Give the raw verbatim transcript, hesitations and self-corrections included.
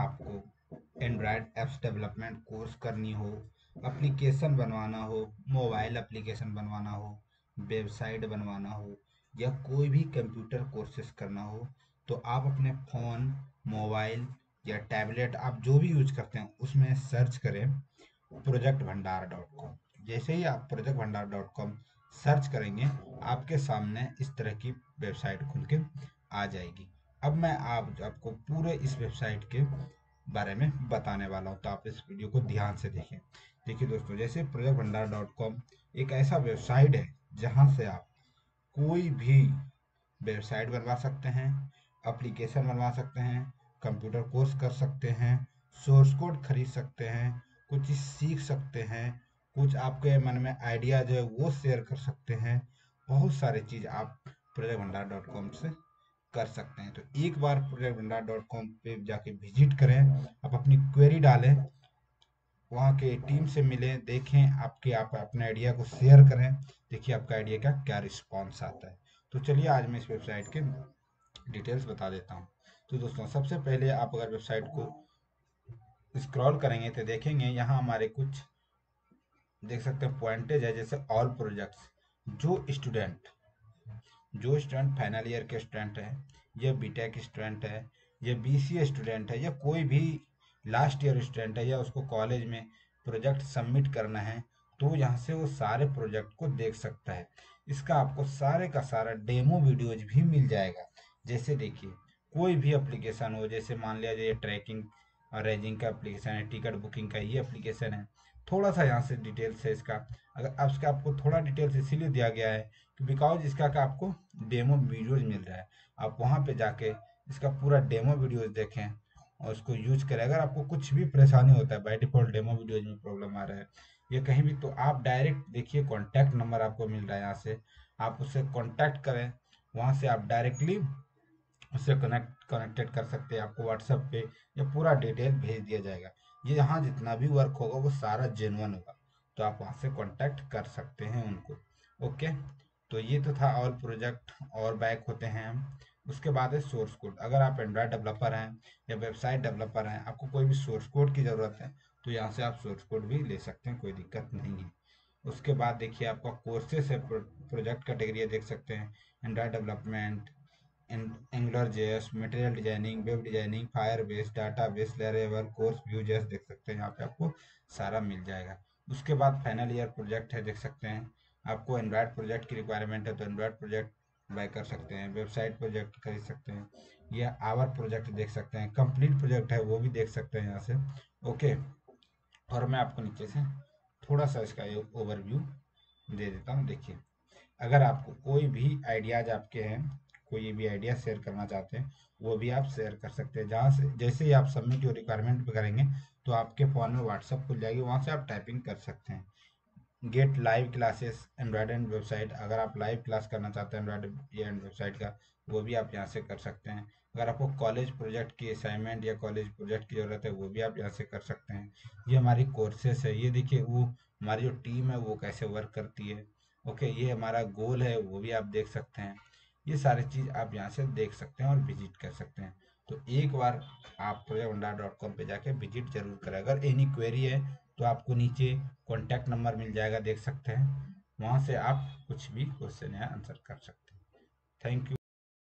आपको Android apps development course करनी हो, एप्लीकेशन बनवाना हो, मोबाइल एप्लीकेशन बनवाना हो, वेबसाइट बनवाना हो, या कोई भी कंप्यूटर कोर्सेज करना हो, तो आप अपने फ़ोन, मोबाइल या टैबलेट आप जो भी यूज करते हैं उसमें सर्च करें प्रोजेक्ट भंडार डॉट कॉम। जैसे ही आप project Bhandar dot com search करेंगे, आपके सामने इस तरह की वेबसाइट खुल के आ जाएगी। अब मैं आप आपको पूरे इस वेबसाइट के बारे में बताने वाला हूँ, तो आप इस वीडियो को ध्यान से देखें। देखिए दोस्तों, जैसे प्रोजेक्ट भंडार डॉट कॉम एक ऐसा वेबसाइट है जहाँ से आप कोई भी वेबसाइट बनवा सकते हैं, एप्लीकेशन बनवा सकते हैं, कंप्यूटर कोर्स कर सकते हैं, सोर्स कोड खरीद सकते हैं, कुछ चीज़ सीख सकते हैं, कुछ आपके मन में आइडिया जो है वो शेयर कर सकते हैं। बहुत सारी चीज़ आप प्रोजेक्ट भंडार डॉट कॉम से कर सकते हैं। तो एक बार प्रोजेक्ट भंडार डॉट कॉम पे जाके विजिट करें, आप अपनी क्वेरी डालें, वहाँ के टीम से मिलें, देखें, आपके आप अपने आइडिया को शेयर करें, देखिए आपका आइडिया का क्या रिस्पॉन्स आता है। तो चलिए आज मैं इस वेबसाइट के डिटेल्स बता देता हूँ। तो दोस्तों, सबसे पहले आप अगर वेबसाइट को स्क्रॉल करेंगे तो देखेंगे यहाँ हमारे कुछ देख सकते हैं पॉइंटेज है, जैसे ऑल प्रोजेक्ट्स। जो स्टूडेंट जो स्टूडेंट फाइनल ईयर के स्टूडेंट है, या बीटेक स्टूडेंट है, या बीसीए स्टूडेंट है, या कोई भी लास्ट ईयर स्टूडेंट है, या उसको कॉलेज में प्रोजेक्ट सबमिट करना है, तो यहाँ से वो सारे प्रोजेक्ट को देख सकता है। इसका आपको सारे का सारा डेमो वीडियोज भी मिल जाएगा। जैसे देखिए, कोई भी एप्लीकेशन हो, जैसे मान लिया जाए ट्रैकिंग और रेजिंग का एप्लीकेशन है, टिकट बुकिंग का ये एप्लीकेशन है, थोड़ा सा यहाँ से डिटेल्स है इसका। अगर अब इसका आपको थोड़ा डिटेल्स इसीलिए दिया गया है बिकॉज इसका का आपको डेमो वीडियोज मिल रहा है। आप वहाँ पे जाके इसका पूरा डेमो वीडियोज देखें और उसको यूज करें। अगर आपको कुछ भी परेशानी होता है, बाय डिफॉल्ट डेमो वीडियोज में प्रॉब्लम आ रहा है या कहीं भी, तो आप डायरेक्ट देखिए कॉन्टैक्ट नंबर आपको मिल रहा है, यहाँ से आप उससे कॉन्टैक्ट करें। वहाँ से आप डायरेक्टली उससे कनेक्ट कनेक्टेड कर सकते हैं। आपको व्हाट्सएप पे ये पूरा डिटेल भेज दिया जाएगा। ये यहाँ जितना भी वर्क होगा वो सारा जेन्युइन होगा, तो आप वहाँ से कांटेक्ट कर सकते हैं उनको। ओके, तो ये तो था ऑल प्रोजेक्ट। और बैक होते हैं हम। उसके बाद है सोर्स कोड। अगर आप एंड्रॉयड डेवलपर हैं या वेबसाइट डेवलपर हैं, आपको कोई भी सोर्स कोड की ज़रूरत है, तो यहाँ से आप सोर्स कोड भी ले सकते हैं, कोई दिक्कत नहीं है। उसके बाद देखिए आपका कोर्सेस है, प्रोजेक्ट कैटेगरी देख सकते हैं, Android development, Angular JS, material designing, web designing, Firebase, database, Laravel, course Vue JS देख सकते हैं। यहाँ पे आपको सारा मिल जाएगा। उसके बाद फाइनल ईयर प्रोजेक्ट है, देख सकते हैं। आपको एंड्रॉयड प्रोजेक्ट की रिक्वायरमेंट है तो एंड्रॉयड प्रोजेक्ट बाय कर सकते हैं, वेबसाइट प्रोजेक्ट खरीद सकते हैं, या आवर प्रोजेक्ट देख सकते हैं, कंप्लीट प्रोजेक्ट है वो भी देख सकते हैं यहाँ से। ओके, और मैं आपको नीचे से थोड़ा सा इसका ओवरव्यू दे देता हूँ। देखिए, अगर आपको कोई भी आइडियाज आपके हैं, कोई भी आइडिया शेयर करना चाहते हैं, वो भी आप शेयर कर सकते हैं। जहाँ से जैसे ही आप सबमिट योर रिक्वायरमेंट पे करेंगे, तो आपके फ़ोन में व्हाट्सअप खुल जाएगी, वहाँ से आप टाइपिंग कर सकते हैं। Get live classes Android and website. अगर आप लाइव क्लास करना चाहते हैं एंड्रॉयड एंड वेबसाइट का, वो भी आप यहाँ से कर सकते हैं। अगर आपको कॉलेज प्रोजेक्ट की असाइनमेंट या कॉलेज प्रोजेक्ट की ज़रूरत है, वो भी आप यहाँ से कर सकते हैं। ये हमारी कोर्सेस है। ये देखिए, वो हमारी जो टीम है वो कैसे वर्क करती है। ओके, ये हमारा गोल है, वो भी आप देख सकते हैं। ये सारी चीज़ आप यहाँ से देख सकते हैं और विजिट कर सकते हैं। तो एक बार आप प्रोजेक्ट भंडार डॉट कॉम पर जाके विजिट जरूर करें। अगर एनी क्वेरी है तो आपको नीचे कॉन्टैक्ट नंबर मिल जाएगा, देख सकते हैं। वहाँ से आप कुछ भी क्वेश्चन या आंसर कर सकते हैं। Thank you.